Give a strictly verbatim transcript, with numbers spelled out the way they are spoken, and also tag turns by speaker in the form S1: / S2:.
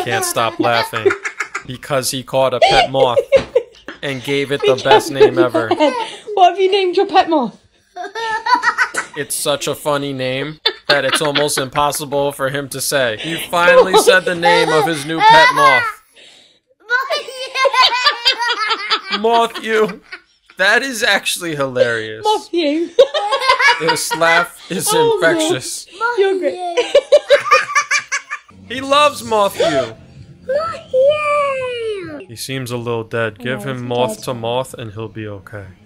S1: can't stop laughing because he caught a pet moth and gave it the best name ever.
S2: What have you named your pet moth?
S1: It's such a funny name that it's almost impossible for him to say. He finally said the name of his new pet moth. Moth-you. That is actually hilarious.
S2: Moth-you.
S1: This laugh is
S2: Oh,
S1: infectious.
S2: no. You're great.
S1: He loves Moth-you.
S3: Moth-you.
S1: He seems a little dead. Give
S2: Oh,
S1: him
S2: he's
S1: moth
S2: dead.
S1: to moth and he'll be okay.